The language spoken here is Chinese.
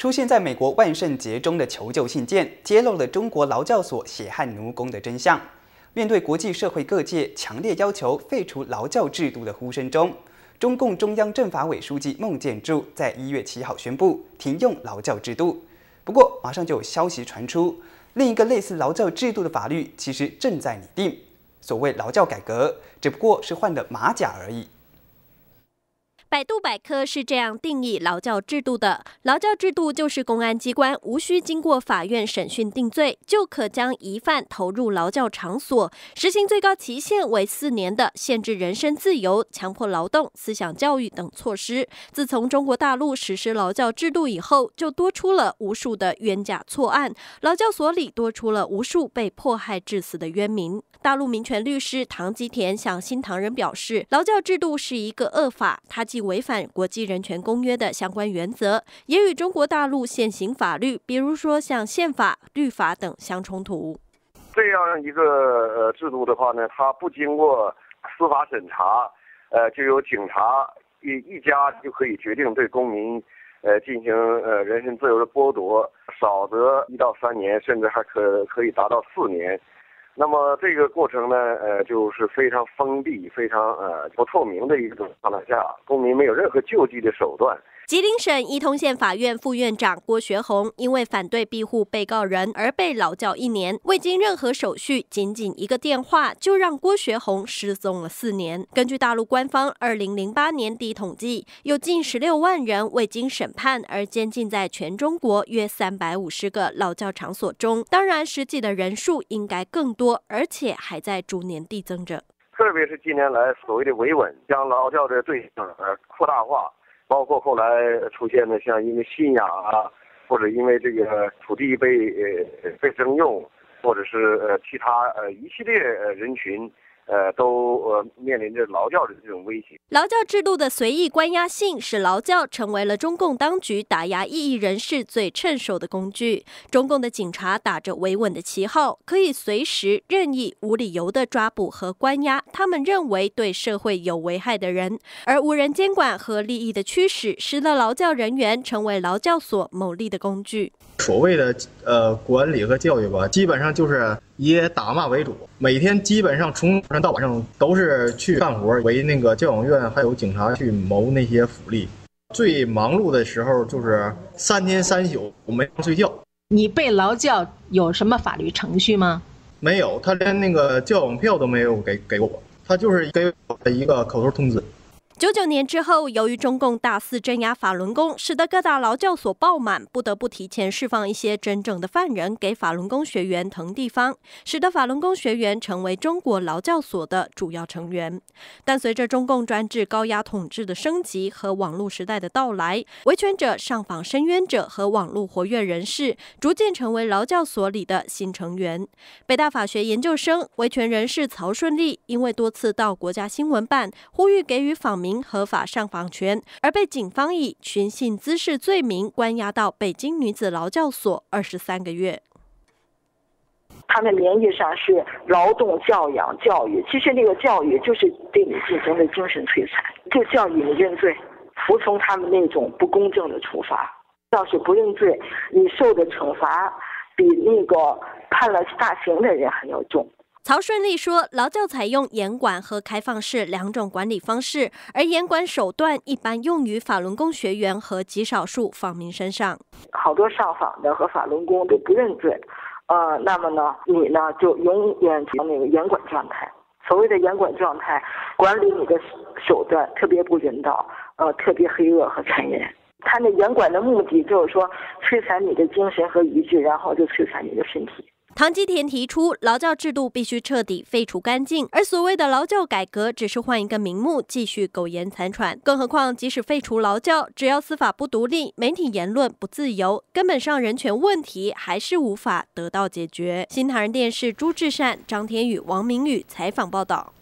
出现在美国万圣节中的求救信件，揭露了中国劳教所血汗奴工的真相。面对国际社会各界强烈要求废除劳教制度的呼声中，中共中央政法委书记孟建柱在1月7号宣布停用劳教制度。不过，马上就有消息传出，另一个类似劳教制度的法律其实正在拟定。所谓劳教改革，只不过是换了马甲而已。 百度百科是这样定义劳教制度的：劳教制度就是公安机关无需经过法院审讯定罪，就可将疑犯投入劳教场所，实行最高期限为4年的限制人身自由、强迫劳动、思想教育等措施。自从中国大陆实施劳教制度以后，就多出了无数的冤假错案，劳教所里多出了无数被迫害致死的冤民。大陆民权律师唐吉田向新唐人表示，劳教制度是一个恶法，它既违反国际人权公约的相关原则，也与中国大陆现行法律，比如说像宪法、律法等相冲突。 这样一个制度的话呢，它不经过司法审查，就有警察一家就可以决定对公民进行人身自由的剥夺，少则1到3年，甚至还可以达到4年。那么这个过程呢，就是非常封闭、非常不透明的一个状态下，公民没有任何救济的手段。 吉林省伊通县法院副院长郭学红因为反对庇护被告人而被劳教1年，未经任何手续，仅一个电话就让郭学红失踪了4年。根据大陆官方2008年底统计，有近16万人未经审判而监禁在全中国约350个劳教场所中，当然实际的人数应该更多，而且还在逐年递增着。 特别是近年来所谓的维稳，将劳教的对象扩大化。包括后来出现的像因为信仰啊，或者因为这个土地被征用，或者是其他一系列人群，都面临着劳教的这种威胁。 劳教制度的随意关押性，使劳教成为了中共当局打压异议人士最趁手的工具。中共的警察打着维稳的旗号，可以随时任意无理由的抓捕和关押他们认为对社会有危害的人，而无人监管和利益的驱使，使得劳教人员成为劳教所牟利的工具。 所谓的管理和教育吧，基本上就是以打骂为主，每天基本上从早上到晚上都是去干活，为那个教养院还有警察去谋那些福利。最忙碌的时候就是3天3宿没睡觉。 你被劳教有什么法律程序吗？ 没有，他连那个教养票都没有给我，他就是给我一个口头通知。 99年之后，由于中共大肆镇压法轮功，使得各大劳教所爆满，不得不提前释放一些真正的犯人给法轮功学员腾地方，使得法轮功学员成为中国劳教所的主要成员。但随着中共专制高压统治的升级和网络时代的到来，维权者、上访申冤者和网络活跃人士逐渐成为劳教所里的新成员。北大法学研究生、维权人士曹顺利因为多次到国家新闻办呼吁给予访民合法上访权，而被警方以寻衅滋事罪名关押到北京女子劳教所23个月。 他们名义上是劳动教养教育，其实那个教育就是对你进行的精神摧残，就教育你认罪，服从他们那种不公正的处罚。要是不认罪，你受的惩罚比那个判了大刑的人还要重。 曹顺利说，劳教采用严管和开放式2种管理方式，而严管手段一般用于法轮功学员和极少数访民身上。 好多上访的和法轮功都不认罪，那么呢，你呢就永远那个严管状态。所谓的严管状态，管理你的手段特别不人道，特别黑恶和残忍。他那严管的目的就是说，摧残你的精神和意志，然后就摧残你的身体。 唐吉田提出，劳教制度必须彻底废除干净，而所谓的劳教改革只是换一个名目，继续苟延残喘。更何况，即使废除劳教，只要司法不独立，媒体言论不自由，根本上人权问题还是无法得到解决。新唐人电视朱志善、张天宇、王明宇采访报道。